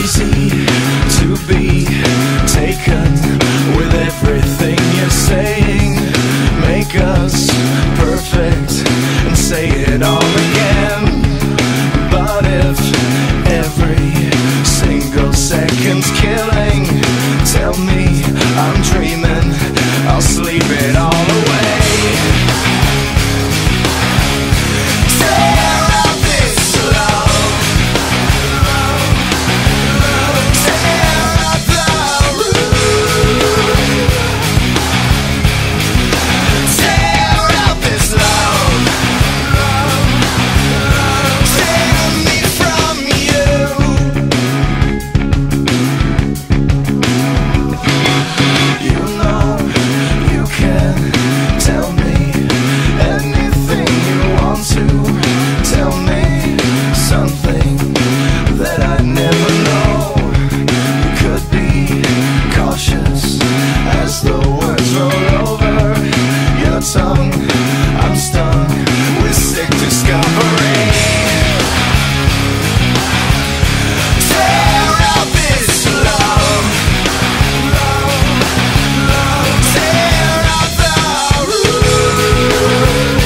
easy to be taken with everything you're saying. Make us perfect and say it all again. But if every single second's killing, tell me I'm dreaming, I'll sleep it all away. I'm stung with sick discovery. Tear up this love, tear up the roof.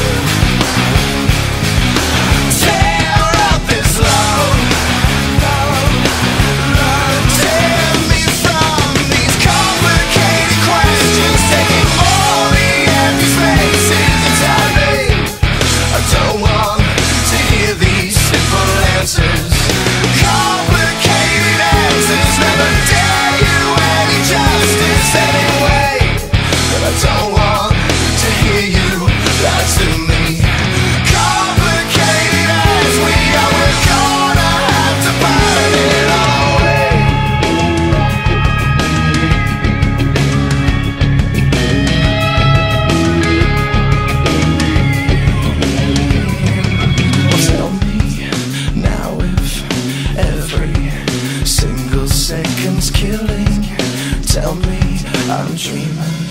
Tear up this love, tear me from these complicated questions, taking all the empty spaces. I don't want to hear these simple answers. Complicated answers never dare you any justice anyway. But I don't want to hear you lie to me. Complicated as we are, we're gonna have to burn it all away. Tell me now if every single second's killing. Tell me I'm dreaming,